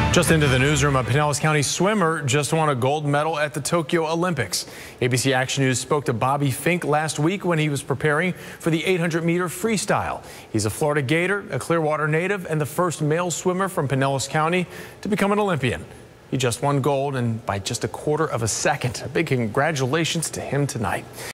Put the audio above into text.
Just into the newsroom, a Pinellas County swimmer just won a gold medal at the Tokyo Olympics. ABC Action News spoke to Bobby Finke last week when he was preparing for the 800-meter freestyle. He's a Florida Gator, a Clearwater native, and the first male swimmer from Pinellas County to become an Olympian. He just won gold, and by just a quarter of a second. A big congratulations to him tonight.